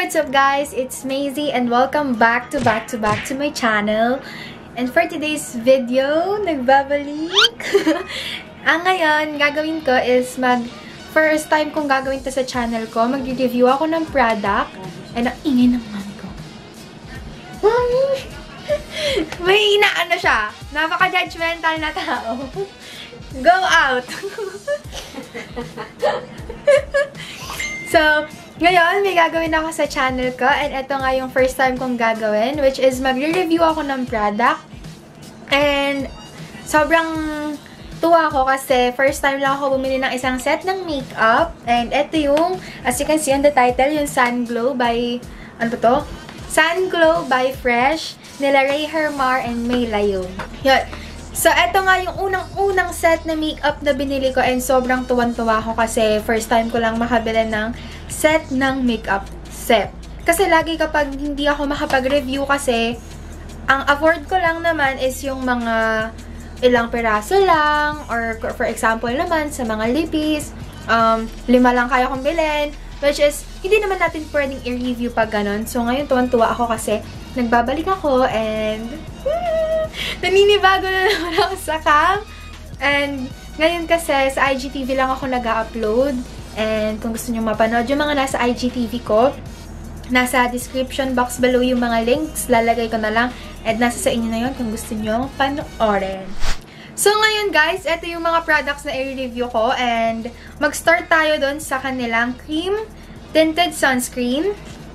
what's up guys? It's Maisie and welcome back to my channel. And for today's video, nagbabalik. Ang ngayon, gagawin ko is first time kong gagawin to sa channel ko. Mag-review ako ng product. And ang ingay ng mami ko. Mami! May inaano siya. Napaka-judgmental na tao. Go out! So, ngayon, may gagawin ako sa channel ko. And ito nga yung first time kong gagawin. Which is, magre-review ako ng product. And, sobrang tuwa ako kasi first time lang ako bumili ng isang set ng makeup. And ito yung, as you can see on the title, yung Sun Glow by, ano ba to? Sun Glow by Fresh, nila Ray Hermar and May Layong. Yun. So, eto nga yung unang-unang set na makeup na binili ko and sobrang tuwan-tuwa ako kasi first time ko lang makabili ng set ng makeup set. Kasi lagi kapag hindi ako makapag-review kasi ang afford ko lang naman is yung mga ilang piraso lang or for example naman sa mga lippies, 5 lang kaya kong bilhin, which is hindi naman natin pwedeng i-review pag ganun. So, ngayon tuwan-tuwa ako kasi nagbabalik ako and naninibago na naman ako sa cam. And ngayon kasi sa IGTV lang ako nag-upload. And kung gusto nyo mapanood yung mga nasa IGTV ko, nasa description box below yung mga links. Lalagay ko na lang. And nasa sa inyo na yun kung gusto nyo panoorin. So ngayon guys, ito yung mga products na i-review ko. And mag-start tayo dun sa kanilang cream tinted sunscreen.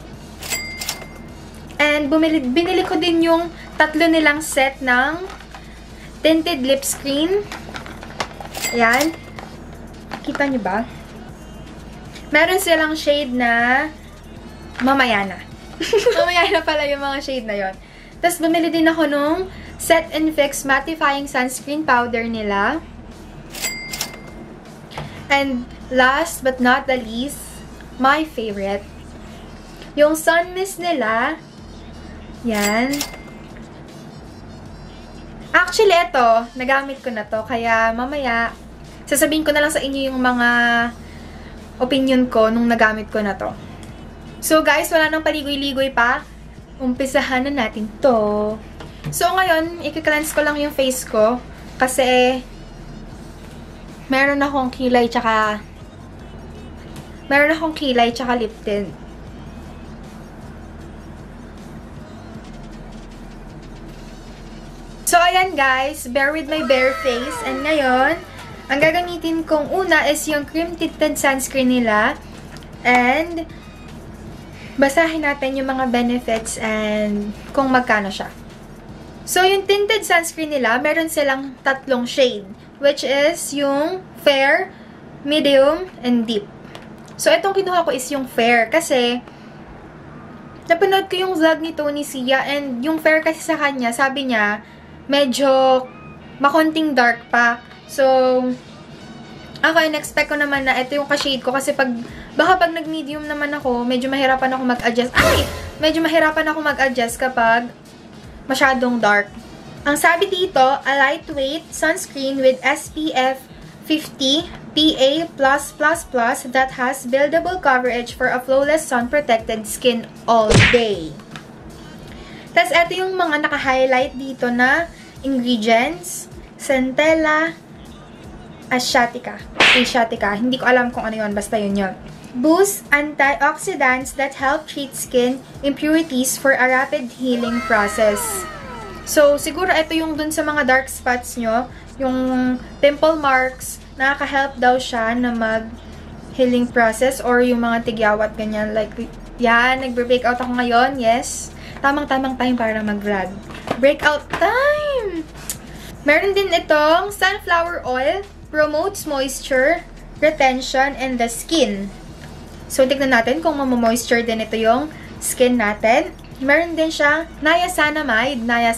And binili ko din yung tatlo nilang set ng tinted lip screen. Ayan. Kita nyo ba? Meron silang shade na mamaya na. Mamaya na pala yung mga shade na yon. Tapos bumili din ako nung Set and Fix Mattifying Sunscreen Powder nila. And last but not the least, my favorite, yung Sun Mist nila. Yan. Actually, ito, nagamit ko na to. Kaya, mamaya, sasabihin ko na lang sa inyo yung mga opinion ko nung nagamit ko na to. So, guys, wala nang paligoy-ligoy pa. Umpisahan na natin to. So, ngayon, i-cleanse ko lang yung face ko. Kasi, meron akong kilay tsaka lip tint. So, ayan guys, bear with my bare face. And ngayon, ang gagamitin kong una is yung cream tinted sunscreen nila. And, basahin natin yung mga benefits and kung magkano siya. So, yung tinted sunscreen nila, meron silang tatlong shade. Which is yung fair, medium, and deep. So, itong kinuha ko is yung fair. Kasi, napanood ko yung vlog ni Tony Sia. And yung fair kasi sa kanya, sabi niya, medyo makonting dark pa. So, ako, in-expect ko naman na ito yung ka-shade ko kasi baka pag nag-medium naman ako, medyo mahirapan ako mag-adjust. Medyo mahirapan ako mag-adjust kapag masyadong dark. Ang sabi dito, a lightweight sunscreen with SPF 50 PA+++ that has buildable coverage for a flawless sun-protected skin all day. Tapos, ito yung mga naka-highlight dito na ingredients. Centella asiatica. Hindi ko alam kung ano yun. Basta yun yun. Boost antioxidants that help treat skin impurities for a rapid healing process. So, siguro ito yung dun sa mga dark spots nyo. Yung pimple marks, nakaka-help daw siya na mag-healing process or yung mga tigyawat, ganyan. Like, yan, nagbe-breakout ako ngayon. Yes. Tamang-tamang time para mag-vlog. Breakout time! Meron din itong sunflower oil. Promotes moisture, retention, and the skin. So, tignan natin kung mamomoisture din ito yung skin natin. Meron din siyang niacinamide,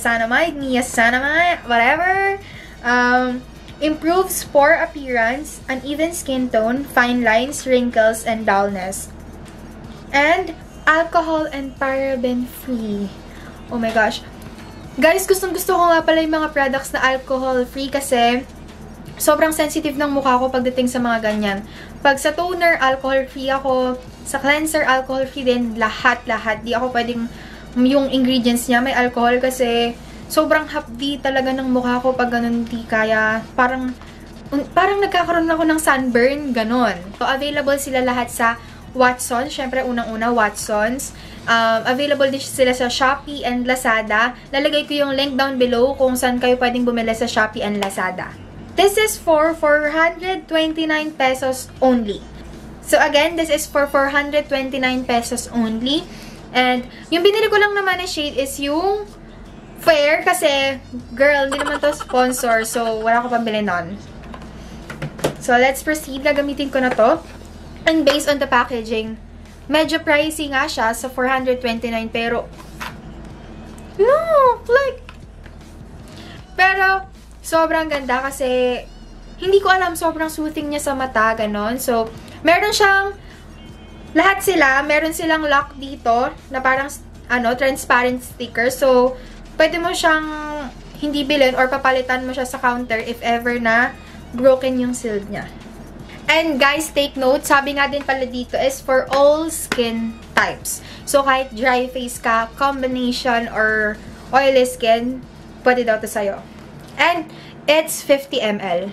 whatever. Improves pore appearance, uneven skin tone, fine lines, wrinkles, and dullness. And alcohol and paraben free. Oh my gosh. Guys, gustong-gusto ko nga pala yung mga products na alcohol free kasi sobrang sensitive ng mukha ko pagdating sa mga ganyan. Pag sa toner, alcohol free ako. Sa cleanser, alcohol-free din. Lahat. Di ako pwedeng yung ingredients niya may alcohol kasi sobrang hapdi talaga ng mukha ko pag ganun di kaya. Parang nagkakaroon ako ng sunburn, ganon. So, available sila lahat sa Watsons. Syempre, unang-una, Watsons. Available din sila sa Shopee and Lazada. Lalagay ko yung link down below kung saan kayo pwedeng bumili sa Shopee and Lazada. This is for 429 pesos only. So, again, this is for 429 pesos only. And, yung binili ko lang naman na shade is yung Fair kasi, girl, hindi naman to sponsor. So, wala ko pambili nun. So, let's proceed. Gagamitin ko na to. And based on the packaging, medyo pricey nga siya sa 429 pero pero sobrang ganda kasi hindi ko alam, sobrang soothing niya sa mata, ganon. So, meron siyang lahat sila, meron silang lock dito na parang transparent sticker. So, pwede mo siyang hindi bilhin or papalitan mo siya sa counter if ever na broken yung seal niya. And guys, take note, sabi nga din pala dito is for all skin types. So, kahit dry face ka, combination, or oily skin, pwede daw to sa'yo. And, it's 50 ml.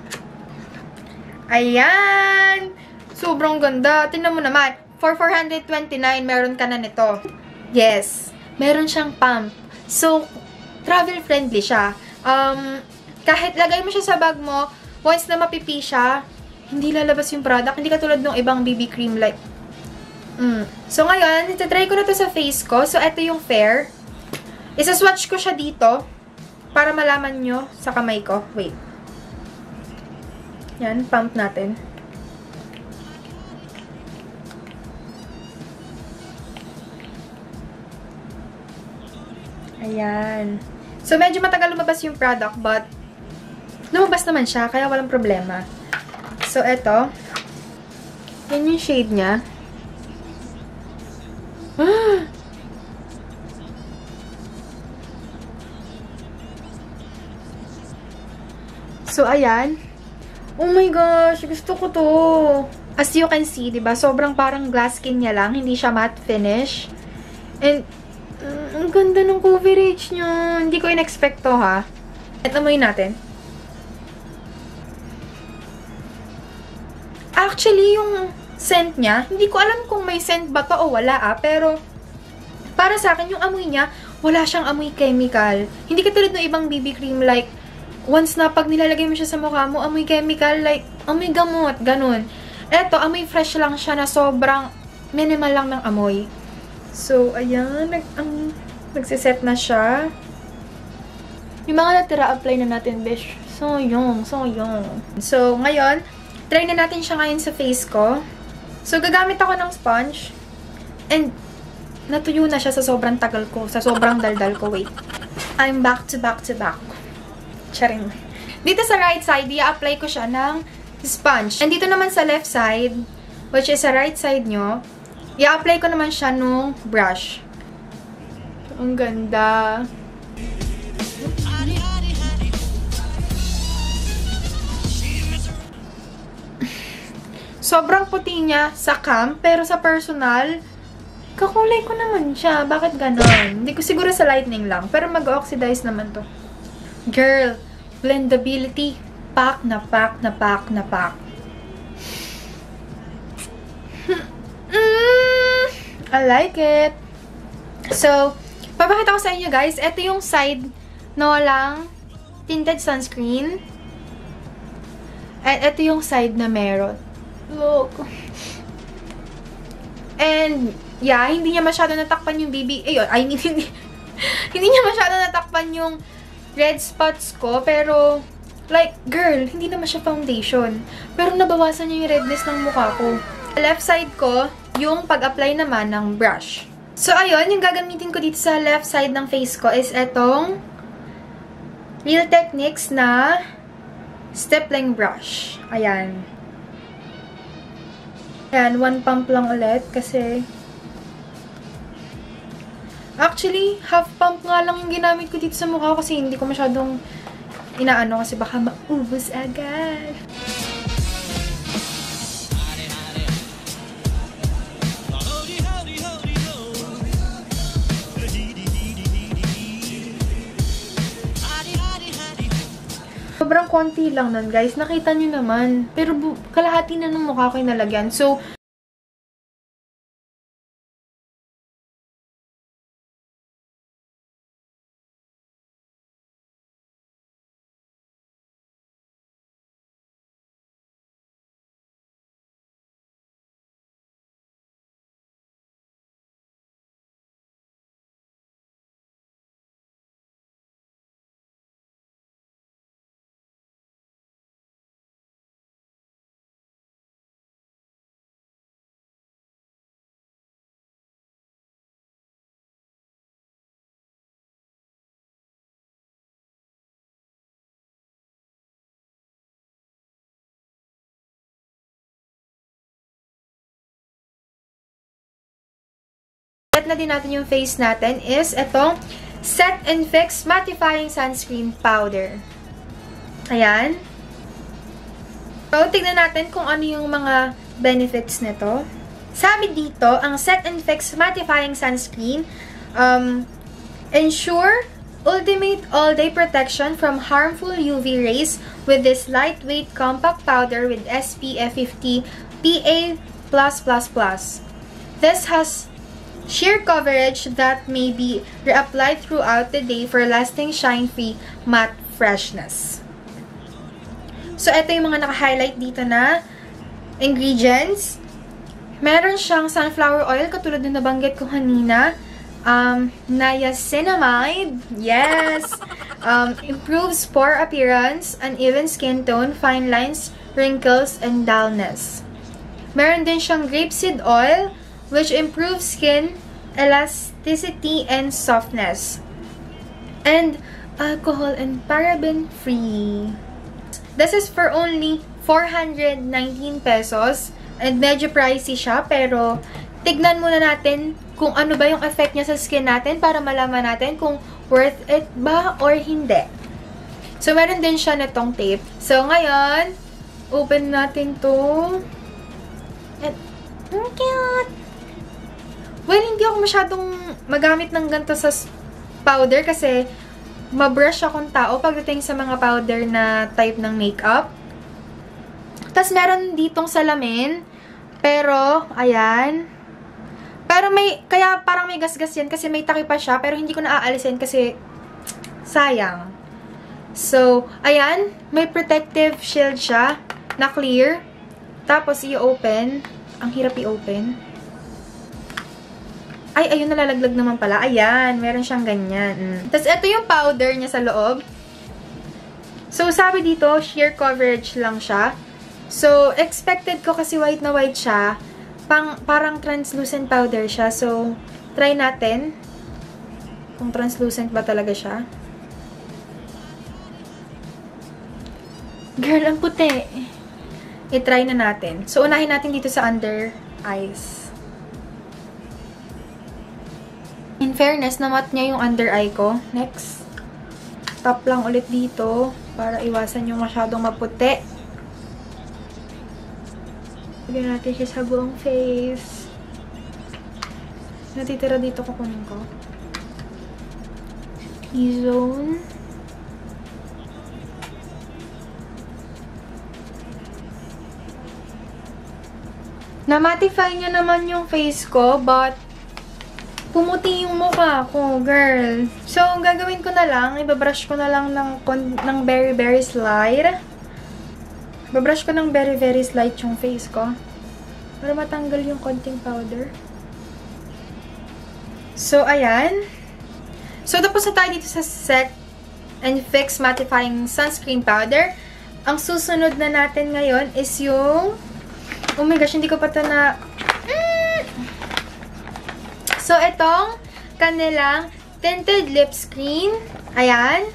Ayan! Sobrang ganda. Tingnan mo naman, for 429, meron ka na nito. Yes, meron siyang pump. So, travel-friendly siya. Kahit lagay mo siya sa bag mo, once na mapipi siya, hindi lalabas yung product. Hindi katulad ng ibang BB cream like. So, ngayon, itatry ko na to sa face ko. So, ito yung Fair. Isa-swatch ko siya dito para malaman nyo sa kamay ko. Wait. Yan, pump natin. Ayan. So, medyo matagal lumabas yung product, but lumabas naman siya, kaya walang problema. So, eto. Yan yung shade niya. So, ayan. Oh my gosh, gusto ko to. As you can see, diba? Sobrang parang glass skin niya lang. Hindi siya matte finish. And, ang ganda ng coverage niya. Hindi ko in-expect to, ha? At amoy natin. Actually, yung scent niya, hindi ko alam kung may scent ba to o wala, pero para sa akin, yung amoy niya, wala siyang amoy chemical. Hindi katulad ng ibang BB cream, like, once na pag nilalagay mo siya sa mukha mo, amoy chemical, like, amoy gamot, ganun. Eto, amoy fresh lang siya na sobrang minimal lang ng amoy. So, ayan, nagsiset na siya. Yung mga natira, apply na natin, besh. So, yung. So, ngayon, try na natin siya ngayon sa face ko. So, gagamit ako ng sponge. And, natuyo na siya sa sobrang tagal ko. Sa sobrang daldal ko. Wait. I'm back to back. Charing. Dito sa right side, i-apply ko siya ng sponge. And dito naman sa left side, which is sa right side nyo, i-apply ko naman siya nung brush. Ang ganda. Sobrang puti niya sa cam, pero sa personal, kakulay ko naman siya. Bakit ganon? Hindi ko siguro sa lightning lang, pero mag-oxidize naman to. Girl, blendability, pack na pack. I like it. So, papakita ko sa inyo guys, ito yung side na walang tinted sunscreen. At ito yung side na meron. Look. And, yeah, hindi niya masyado natakpan yung BB. Hindi niya masyado natakpan yung red spots ko. Pero, like, girl, hindi naman siya foundation. Pero nabawasan niya yung redness ng mukha ko. Left side ko, yung pag-apply naman ng brush. So, ayun, yung gagamitin ko dito sa left side ng face ko is etong Real Techniques na stippling brush. Ayan. Ayan, one pump lang ulit kasi actually, half pump nga lang yung ginamit ko dito sa mukha kasi hindi ko masyadong inaano kasi baka maubos agad. Sobrang konti lang nun, guys. Nakita nyo naman. Pero kalahati na ng mukha ko yung nalagyan. So, set na din natin yung face natin is itong Set and Fix Mattifying Sunscreen Powder. Ayan. So, tignan natin kung ano yung mga benefits nito. Sabi dito, ang Set and Fix Mattifying Sunscreen ensure ultimate all-day protection from harmful UV rays with this lightweight compact powder with SPF 50 PA+++. This has sheer coverage that may be reapplied throughout the day for lasting shine-free matte freshness. So, ito yung mga naka-highlight dito na ingredients. Meron siyang sunflower oil, katulad na nabanggit ko kanina. Niacinamide. Yes! Improves pore appearance, uneven skin tone, fine lines, wrinkles, and dullness. Meron din siyang grapeseed oil, which improves skin elasticity and softness. And alcohol and paraben free. This is for only 419 pesos. And medyo pricey siya, pero tignan muna natin kung ano ba yung effect niya sa skin natin para malaman natin kung worth it ba or hindi. So, meron din siya netong tape. So, ngayon, open natin to. And, cute! Well, hindi ako masyadong magamit ng ganito sa powder kasi mabrush akong tao pagdating sa mga powder na type ng makeup. Tapos, meron ditong salamin. Pero, ayan. Pero kaya parang may gasgas yan kasi may takip pa siya. Pero hindi ko na aalisin kasi sayang. So, ayan. May protective shield siya na clear. Tapos, i-open. Ang hirap i-open. Ay, ayun, nalalaglag naman pala. Ayan, meron siyang ganyan. Tapos, ito yung powder niya sa loob. So, sabi dito, sheer coverage lang siya. So, expected ko kasi white na white siya. Parang translucent powder siya. So, try natin. Kung translucent ba talaga siya. Girl, ang puti. I-try na natin. So, unahin natin dito sa under eyes. In fairness, namat niya yung under eye ko. Next. Tap lang ulit dito para iwasan yung masyadong maputi. Lagyan natin siya sa buong face. Natitira dito, kukunin ko. T-zone. Na-mattify niya naman yung face ko, but pumuti yung mukha ko, girl. So, ang gagawin ko na lang, ibabrush ko na lang ng very, very slight. Ibabrush ko ng very, very slight yung face ko. Para matanggal yung konting powder. So, ayan. So, tapos na tayo dito sa Set and Fix Mattifying Sunscreen Powder. Ang susunod na natin ngayon is yung... Oh my gosh, hindi ko pa ito na... So, itong kanilang tinted lip screen. Ayan.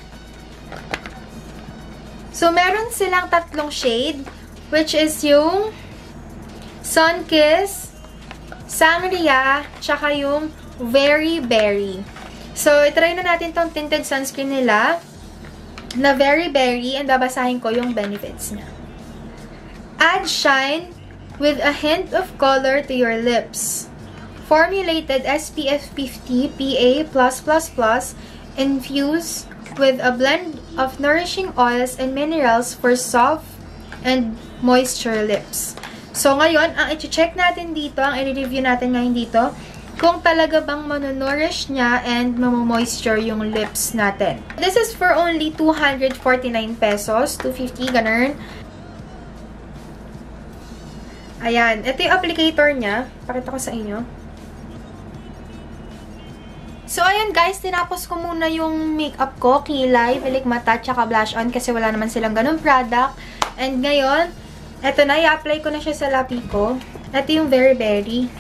So, meron silang tatlong shade, which is yung Sunkiss, Sangria, tsaka yung Very Berry. So, itry na natin tong tinted sunscreen nila na Very Berry, and babasahin ko yung benefits niya. Add shine with a hint of color to your lips. Formulated SPF 50 PA+++, infused with a blend of nourishing oils and minerals for soft and moisture lips. So, ngayon, ang i-check natin dito, ang i-review natin ngayon dito, kung talaga bang manonourish niya and mamomoisture yung lips natin. This is for only 249 pesos, 250, ganun. Ayan, ito yung applicator niya. Pakita ko sa inyo. So, ayan guys, tinapos ko muna yung makeup ko, kilay, bilik mata, tsaka blush on kasi wala naman silang ganun product. And ngayon, eto na, i-apply ko na siya sa labi ko. Ito yung Very Berry.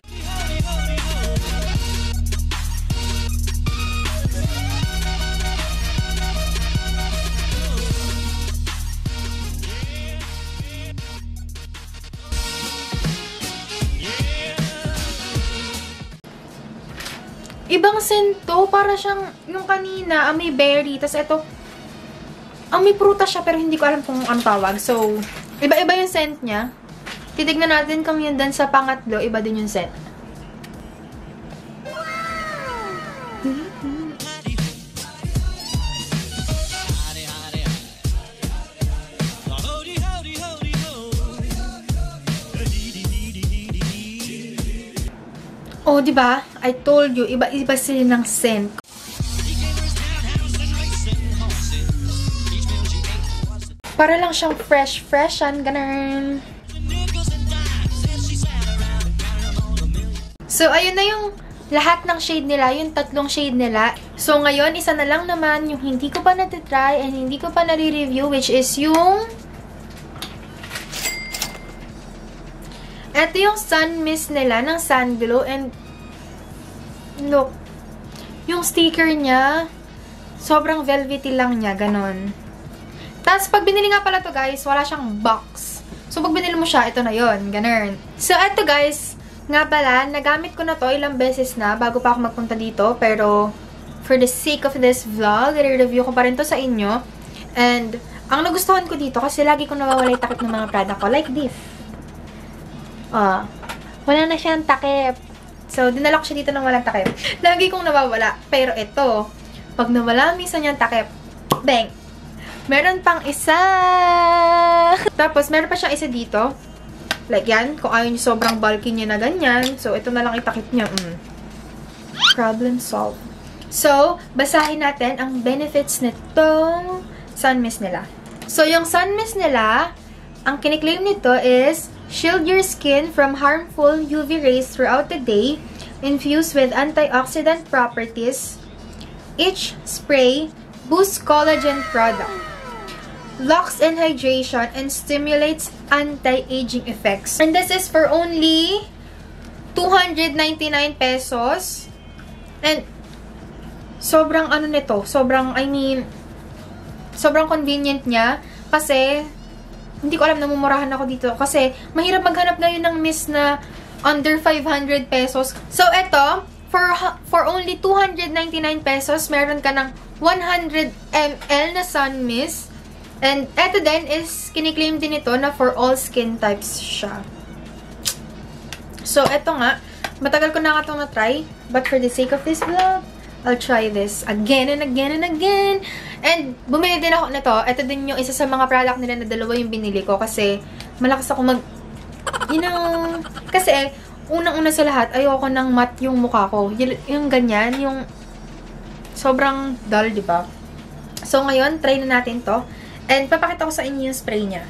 Ibang scent to, para siyang yung kanina, amoy berry. Tapos ito, amoy prutas siya pero hindi ko alam kung ano tawag. So, iba-iba yung scent niya. Titignan natin kung yun din sa pangatlo, iba din yung scent. Oh, diba? I told you, iba-iba sila ng scent. Para lang siyang fresh-freshan, ganun. So, ayun na yung lahat ng shade nila, yung tatlong shade nila. So, ngayon, isa na lang naman yung hindi ko pa natitry and hindi ko pa nare-review, which is yung ito yung Sun Mist nila ng Sunglow. And look, yung sticker niya, sobrang velvety lang niya, ganon. Tapos, pag binili nga pala to guys, wala siyang box. So, pag binili mo siya, ito na yon, ganon. So, ito guys, nga pala, nagamit ko na to ilang beses na bago pa ako magpunta dito. Pero, for the sake of this vlog, i-review ko pa rin to sa inyo. And, ang nagustuhan ko dito, kasi lagi ko nawawala yung takip ng mga product ko. Like this. Wala na siyang takip. So, dinala ko siya dito ng walang takip. Lagi kong nawawala. Pero ito, pag nawala minsan yung takip, bang! Meron pang isa! Tapos, meron pa siyang isa dito. Like yan. Kung ayaw niyo sobrang bulky niya na ganyan. So, ito na lang itakip niya. Problem solved. So, basahin natin ang benefits nitong Sun Mist nila. So, yung Sun Mist nila, ang kiniklaim nito is shield your skin from harmful UV rays throughout the day, infused with antioxidant properties. Each spray boosts collagen product, locks in hydration, and stimulates anti-aging effects. And this is for only 299 pesos. And sobrang ano nito, sobrang convenient niya kasi hindi ko alam, namumurahan ako dito. Kasi, mahirap maghanap ngayon ng mist na under 500 pesos. So, eto, for only 299 pesos, meron ka ng 100 ml na sun mist. And, eto din is, kiniklaim din ito na for all skin types siya. So, eto nga, matagal ko na nga itong na-try. But for the sake of this vlog, I'll try this again and again and again. And, bumili din ako nito. Ito din yung isa sa mga product nila na dalawa yung binili ko. Kasi, malakas ako kasi, unang-una sa lahat, ayoko nang matte yung mukha ko. Yung ganyan, yung sobrang dull, diba? So, ngayon, try na natin to. And, papakita ko sa inyo yung spray niya.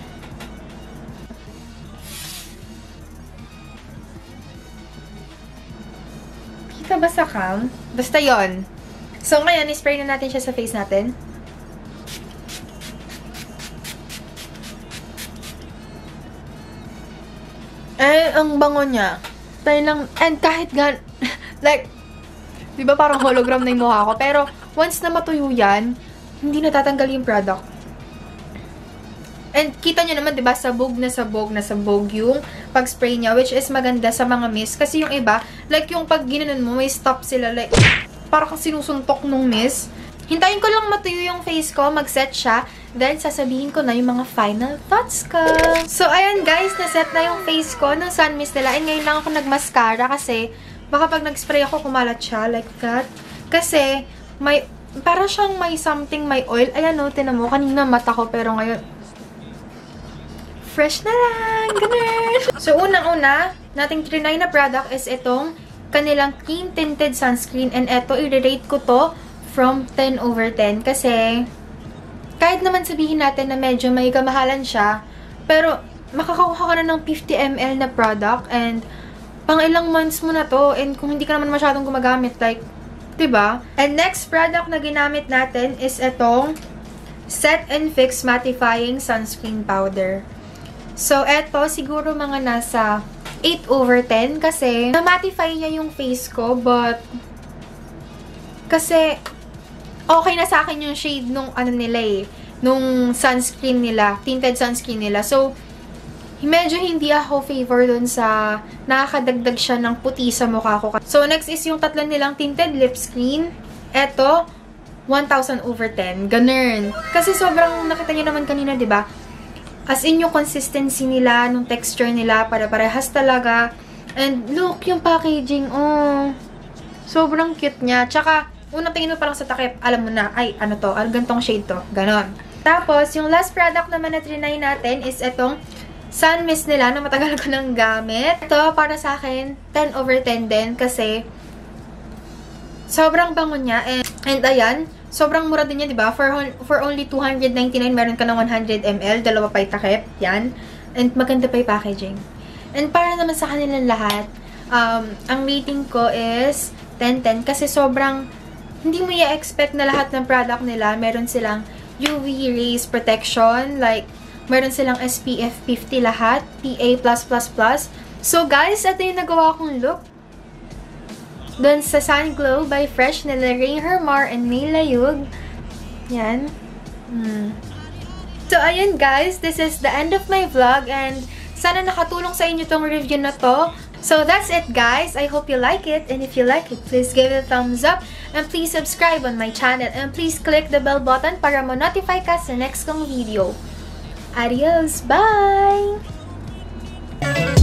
Kita ba sa cam? Basta yon. So, ngayon, i-spray na natin siya sa face natin. Eh, ang bango niya. Tayo lang, and kahit like, di ba parang hologram na yung mukha ko? Pero, once na matuyo yan, hindi natatanggal yung product. And, kita nyo naman, di ba, sabog na sabog yung pag-spray niya, which is maganda sa mga mist. Kasi yung iba, like yung pag ginanon mo, may stop sila, like, parang kang sinusuntok nung mist. Hintayin ko lang matuyo yung face ko, mag-set siya, then sasabihin ko na yung mga final thoughts ko. So, ayan guys, naset na yung face ko ng sun mist nila. And ngayon lang ako nag-mascara kasi baka pag nag-spray ako, kumalat siya, like that. Kasi, may para siyang may something, may oil. Ayan o, tinan mo, kanina mata ko, pero ngayon, fresh na lang, ganun. So, unang-una, nating trinay na product is itong kanilang cream tinted sunscreen. And eto, i-rate ko to from 10/10. Kasi, kahit naman sabihin natin na medyo may kamahalan siya, pero makakakuha ka na ng 50 ml na product. And, pang ilang months mo na to. And kung hindi ka naman masyadong gumagamit, like, diba? And next product na ginamit natin is itong Set and Fix Mattifying Sunscreen Powder. So, eto, siguro mga nasa 8/10 kasi na-mattify niya yung face ko, but kasi okay na sa akin yung shade nung ano nila eh, nung sunscreen nila, tinted sunscreen nila. So, medyo hindi ako favor dun sa nakakadagdag siya ng puti sa mukha ko. So, next is yung tatlo nilang tinted lip screen. Eto, 1,000/10. Ganun. Kasi sobrang nakita niyo naman kanina, diba? As in, yung consistency nila, nung texture nila, para-parehas talaga. And look, yung packaging, oh. Sobrang cute niya. Tsaka, unang tingin mo parang sa takip, alam mo na, ay, ano to, gantong shade to. Ganon. Tapos, yung last product naman na trinay natin is itong Sun Mist nila na matagal ko nang gamit. Ito, para sa akin, 10/10 din kasi sobrang bango niya. And ayan, sobrang mura din niya, diba? For only 299, meron ka ng 100 ml, dalawa pa yung takip. Yan. And maganda pa yung packaging. And para naman sa kanilang lahat, ang rating ko is 10/10 kasi sobrang hindi mo i-expect na lahat ng product nila, meron silang UV rays protection, like, meron silang SPF 50 lahat, PA+++. So, guys, ito yung nagawa kong look dun sa Sun Glow by Fresh nila Rey Hermar and May Layug. Yan. So, ayun guys, this is the end of my vlog and sana nakatulong sa inyo tong review na to. So, that's it guys. I hope you like it. And if you like it, please give it a thumbs up. And please subscribe on my channel. And please click the bell button para ma-notify ka sa next kong video. Adios! Bye!